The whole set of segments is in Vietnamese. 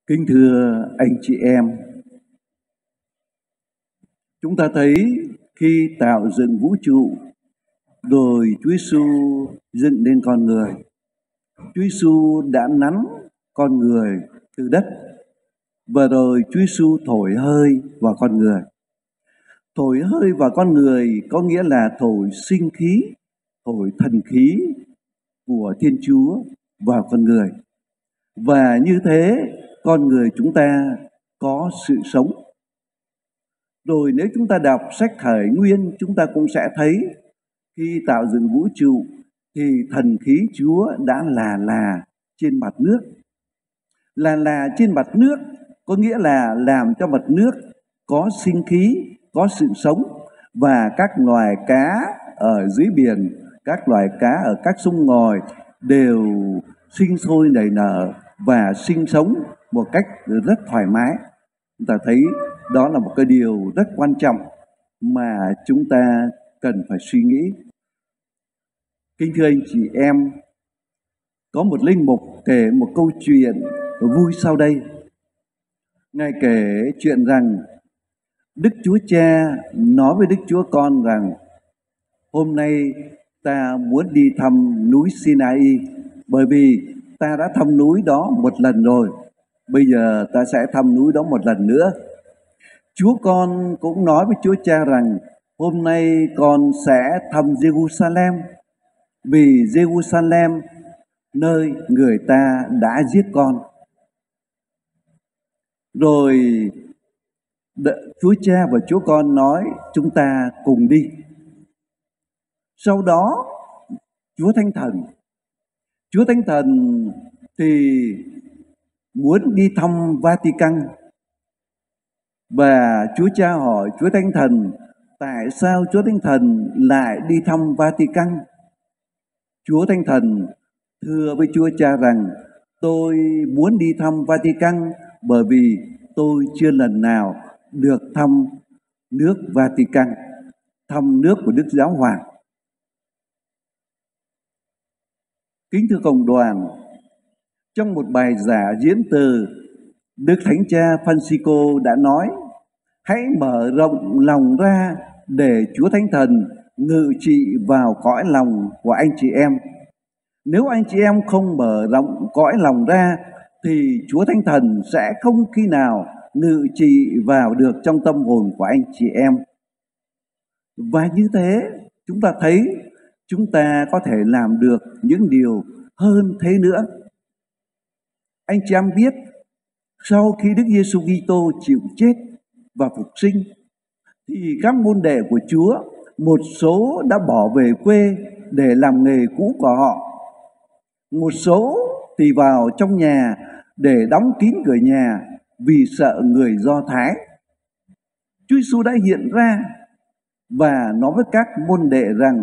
Kính thưa anh chị em, chúng ta thấy khi tạo dựng vũ trụ, rồi Chúa Giêsu dựng nên con người. Chúa Giêsu đã nắn con người từ đất, và rồi Chúa Giêsu thổi hơi vào con người. Thổi hơi vào con người có nghĩa là thổi sinh khí, thổi thần khí của Thiên Chúa vào con người. Và như thế, con người chúng ta có sự sống. Rồi nếu chúng ta đọc sách Khởi Nguyên, chúng ta cũng sẽ thấy khi tạo dựng vũ trụ thì thần khí Chúa đã là trên mặt nước. Là trên mặt nước có nghĩa là làm cho mặt nước có sinh khí, có sự sống, và các loài cá ở dưới biển, các loài cá ở các sông ngòi đều sinh sôi nảy nở và sinh sống một cách rất thoải mái. Chúng ta thấy đó là một cái điều rất quan trọng mà chúng ta cần phải suy nghĩ. Kính thưa anh chị em, có một linh mục kể một câu chuyện vui sau đây. Ngài kể chuyện rằng Đức Chúa Cha nói với Đức Chúa Con rằng: hôm nay ta muốn đi thăm núi Sinai, bởi vì ta đã thăm núi đó một lần rồi, bây giờ ta sẽ thăm núi đó một lần nữa. Chúa Con cũng nói với Chúa Cha rằng: hôm nay con sẽ thăm Jerusalem, vì Jerusalem nơi người ta đã giết con. Rồi Chúa Cha và Chúa Con nói: chúng ta cùng đi. Sau đó Chúa Thánh Thần thì muốn đi thăm Vatican. Và Chúa Cha hỏi Chúa Thánh Thần: tại sao Chúa Thánh Thần lại đi thăm Vatican? Chúa Thánh Thần thưa với Chúa Cha rằng: tôi muốn đi thăm Vatican bởi vì tôi chưa lần nào được thăm nước Vatican, thăm nước của Đức Giáo Hoàng. Kính thưa cộng đoàn, trong một bài giả diễn từ, Đức Thánh Cha Francisco đã nói: hãy mở rộng lòng ra để Chúa Thánh Thần ngự trị vào cõi lòng của anh chị em. Nếu anh chị em không mở rộng cõi lòng ra thì Chúa Thánh Thần sẽ không khi nào ngự trị vào được trong tâm hồn của anh chị em. Và như thế chúng ta thấy chúng ta có thể làm được những điều hơn thế nữa. Anh chị em biết, sau khi Đức Giêsu Kitô chịu chết và phục sinh thì các môn đệ của Chúa, một số đã bỏ về quê để làm nghề cũ của họ, một số thì vào trong nhà để đóng kín cửa nhà vì sợ người Do Thái. Chúa Giêsu đã hiện ra và nói với các môn đệ rằng,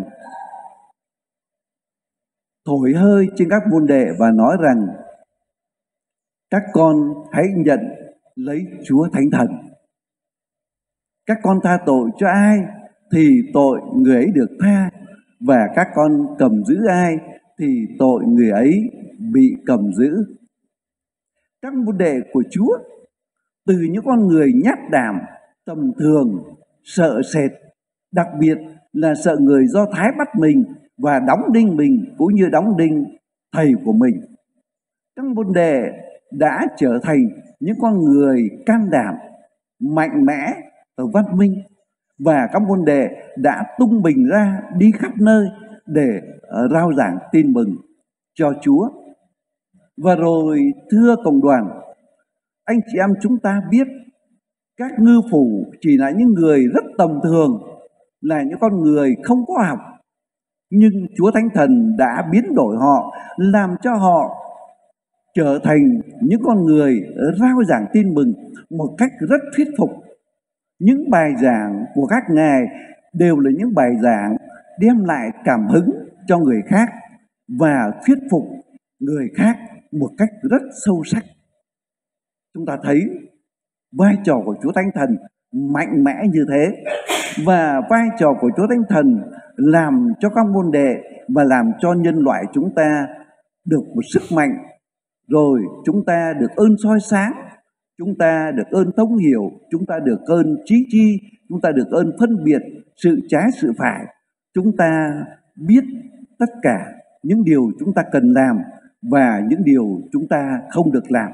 thổi hơi trên các môn đệ và nói rằng: các con hãy nhận lấy Chúa Thánh Thần. Các con tha tội cho ai thì tội người ấy được tha, và các con cầm giữ ai thì tội người ấy bị cầm giữ. Các môn đệ của Chúa từ những con người nhát đảm, tầm thường, sợ sệt, đặc biệt là sợ người Do Thái bắt mình và đóng đinh mình cũng như đóng đinh thầy của mình. Các môn đệ đã trở thành những con người can đảm, mạnh mẽ ở văn minh, và các môn đệ đã tung mình ra đi khắp nơi để rao giảng tin mừng cho Chúa. Và rồi thưa cộng đoàn, anh chị em chúng ta biết các ngư phủ chỉ là những người rất tầm thường, là những con người không có học, nhưng Chúa Thánh Thần đã biến đổi họ, làm cho họ trở thành những con người rao giảng tin mừng một cách rất thuyết phục. Những bài giảng của các ngài đều là những bài giảng đem lại cảm hứng cho người khác và thuyết phục người khác một cách rất sâu sắc. Chúng ta thấy vai trò của Chúa Thánh Thần mạnh mẽ như thế, và vai trò của Chúa Thánh Thần làm cho các môn đệ và làm cho nhân loại chúng ta được một sức mạnh, rồi chúng ta được ơn soi sáng chúng ta được ơn thấu hiểu, chúng ta được ơn trí chi, chúng ta được ơn phân biệt sự trái sự phải. Chúng ta biết tất cả những điều chúng ta cần làm và những điều chúng ta không được làm.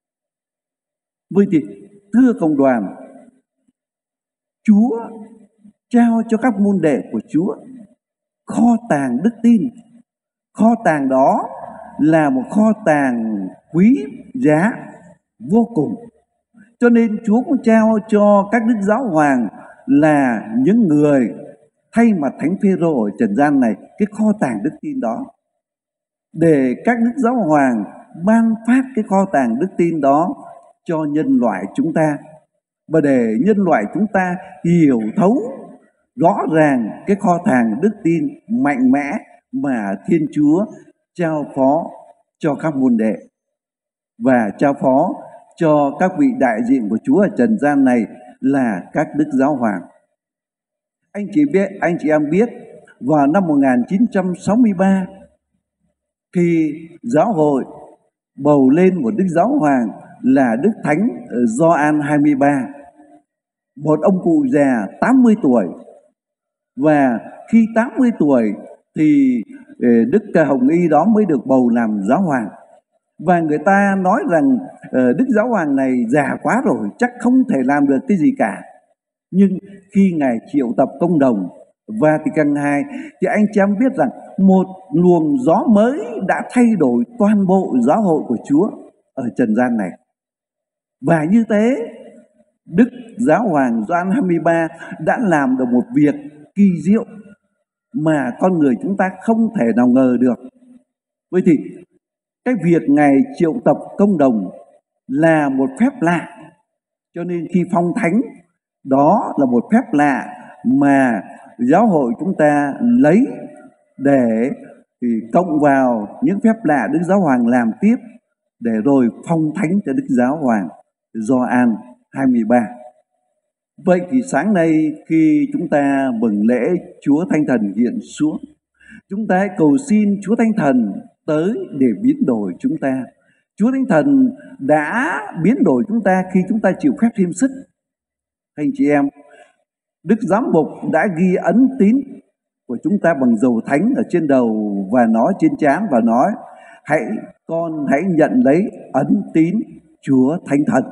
Vậy thì thưa cộng đoàn, Chúa trao cho các môn đệ của Chúa kho tàng đức tin. Kho tàng đó là một kho tàng quý giá vô cùng. Cho nên Chúa cũng trao cho các đức giáo hoàng là những người thay mặt Thánh Phêrô ở trần gian này cái kho tàng đức tin đó, để các đức giáo hoàng ban phát cái kho tàng đức tin đó cho nhân loại chúng ta, và để nhân loại chúng ta hiểu thấu rõ ràng cái kho tàng đức tin mạnh mẽ mà Thiên Chúa trao phó cho các môn đệ và trao phó cho các vị đại diện của Chúa ở trần gian này là các đức giáo hoàng. Anh chị em biết, vào năm 1963, khi giáo hội bầu lên một đức giáo hoàng là Đức Thánh Gioan 23, một ông cụ già 80 tuổi. Và khi 80 tuổi thì Đức Hồng Y đó mới được bầu làm giáo hoàng. Và người ta nói rằng Đức Giáo hoàng này già quá rồi, chắc không thể làm được cái gì cả. Nhưng khi Ngài triệu tập công đồng Vatican II thì anh chị em biết rằng một luồng gió mới đã thay đổi toàn bộ giáo hội của Chúa ở trần gian này. Và như thế, Đức Giáo hoàng Gioan 23 đã làm được một việc kỳ diệu mà con người chúng ta không thể nào ngờ được. Vậy thì cái việc Ngài triệu tập công đồng là một phép lạ. Cho nên khi phong thánh, đó là một phép lạ mà giáo hội chúng ta lấy để cộng vào những phép lạ Đức Giáo hoàng làm tiếp, để rồi phong thánh cho Đức Giáo hoàng Gioan 23. Vậy thì sáng nay khi chúng ta mừng lễ Chúa Thánh Thần hiện xuống, chúng ta hãy cầu xin Chúa Thánh Thần tới để biến đổi chúng ta. Chúa Thánh Thần đã biến đổi chúng ta khi chúng ta chịu phép thêm sức. Anh chị em, Đức Giám mục đã ghi ấn tín của chúng ta bằng dầu thánh ở trên đầu và nói trên trán và nói: con hãy nhận lấy ấn tín Chúa Thánh Thần.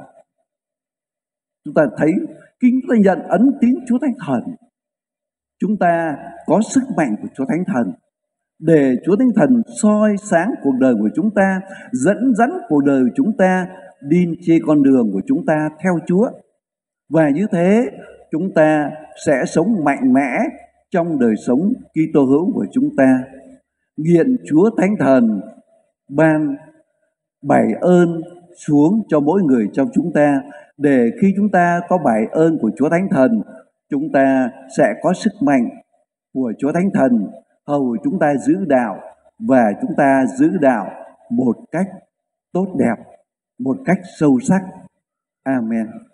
Chúng ta thấy khi chúng ta nhận ấn tín Chúa Thánh Thần, chúng ta có sức mạnh của Chúa Thánh Thần, để Chúa Thánh Thần soi sáng cuộc đời của chúng ta, dẫn dắt cuộc đời của chúng ta đi trên con đường của chúng ta theo Chúa. Và như thế chúng ta sẽ sống mạnh mẽ trong đời sống Kitô hữu của chúng ta. Nguyện Chúa Thánh Thần ban bảy ơn xuống cho mỗi người trong chúng ta, để khi chúng ta có bảy ơn của Chúa Thánh Thần, chúng ta sẽ có sức mạnh của Chúa Thánh Thần hầu chúng ta giữ đạo, và chúng ta giữ đạo một cách tốt đẹp, một cách sâu sắc. Amen.